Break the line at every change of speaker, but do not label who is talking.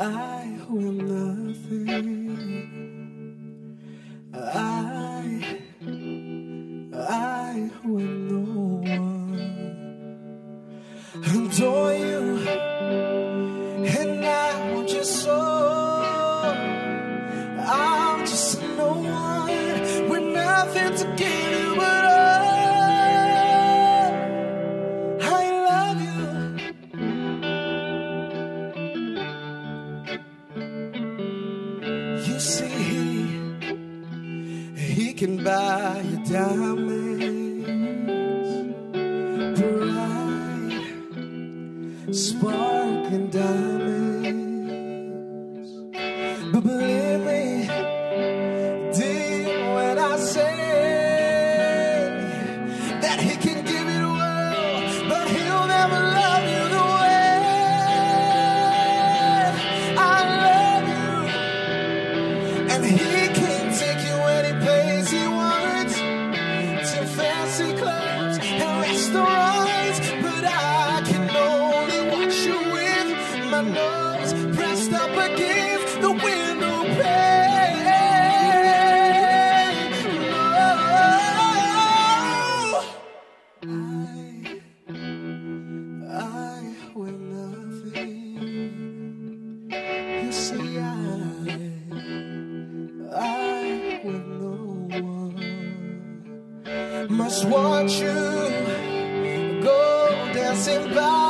I who am nothing. I who am no one. Adore you, and I want you so. I'm just a no one with nothing to give you but all. I love you. You see, he can buy you diamonds, bright, sparkling diamonds. But believe me, dear, when I say that he can give you the world, but he'll never love you the way I love you. And he can take you any place he wants, to fancy clubs and restaurants, but I can only watch you with my nose pressed up against the window pane. No, I will nothing. You see, I with no one. Must watch you go dancing by